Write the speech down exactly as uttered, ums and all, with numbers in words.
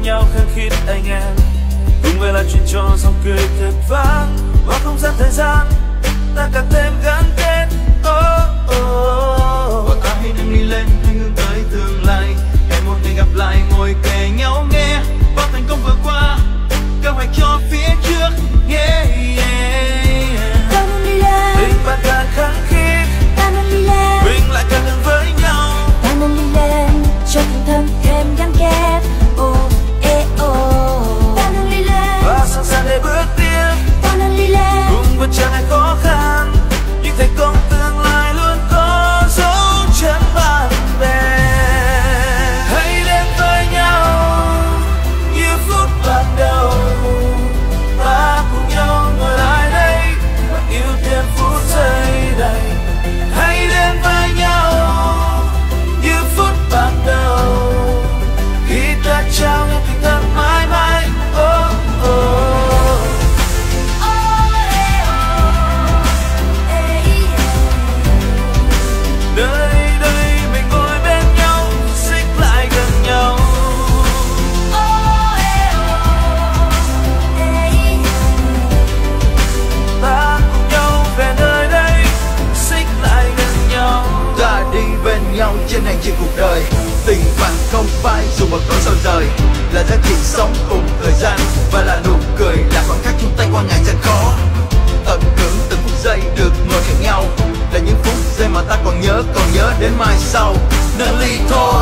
nhau khăng khít anh em, cùng về lại chuyện trò dòng cười thật vang. Qua không gian thời gian ta càng thêm gắn kết. Oh, oh, oh. Và ta hãy nâng ly lên hãy hướng tới tương lai. Hẹn một ngày gặp lại ngồi kề nhau nghe bao thành công vừa qua, kế hoạch cho phía trước. Yeah, yeah. Ta nâng ly lên, Tình bạn càng khăng khít, ta nâng ly lên, mình lại càng gần với nhau. ta nâng ly lên cho tình thân thêm gắn kết. Oh, eh, oh. Ta nâng ly lên, Và sẵn sàng để bước tiếp, ta nâng ly lên, cùng vượt chẳng ngại khó khăn. Nhưng thành công tương lai luôn có dấu chân bạn bè. Hãy đến với nhau như phút ban đầu, ta cùng nhau ngồi lại đây và yêu thêm phút giây này. Hãy đến với nhau như phút ban đầu, khi ta trao nhau tình thân mãi mãi. Oh, oh. Nơi đây mình ngồi bên nhau, xích lại gần nhau. Ta cùng nhau về nơi đây, xích lại gần nhau. Ta đi bên nhau trên hành trình cuộc đời. Tình bạn không phải dùng một câu sao rời, là giá trị sống cùng thời gian và là nụ cười, là khoảng cách chung tay qua ngày gian khó. Tận hưởng từng phút giây được ngồi cạnh nhau, là những phút giây mà ta còn nhớ, còn nhớ đến mai sau. Nâng ly thôi.